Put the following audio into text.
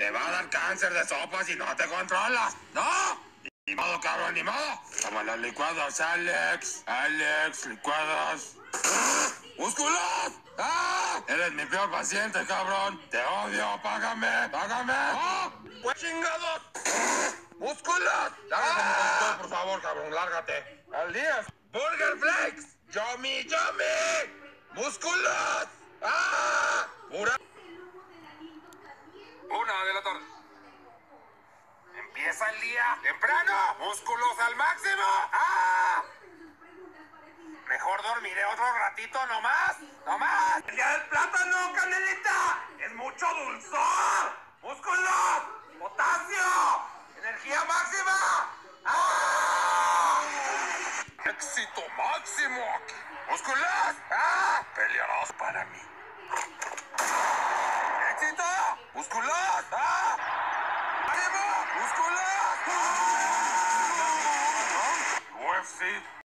Te va a dar cáncer de sopa si no te controlas. ¡No! Ni modo, cabrón, ni modo. Toma los licuados, Alex. Alex, licuados. ¡Músculos! ¡Ah! Eres mi peor paciente, cabrón. Te odio, págame, págame. ¡Oh! ¡Pues chingados! ¡Músculos! Lárgate, mi conductor, por favor, cabrón, lárgate. ¡Al día! ¡Burger Flakes! ¡Yummy, yummy! ¡Músculos! ¡Ah! ¡Pura! 1:00 p.m. Empieza el día temprano. ¡Músculos al máximo! ¡Ah! Mejor dormiré otro ratito nomás. ¡Nomás! ¡El día del plátano, Canelita! ¡Es mucho dulzor! ¡Músculos! ¡Potasio! ¡Energía máxima! ¡Ah! ¡Éxito máximo aquí! ¡Músculos! ¡Ah! Pelearás para mí. ¡Éxito! ¡Músculos! ¡Ah! ¡Ánimo! ¡Músculos! ¡Ah! UFC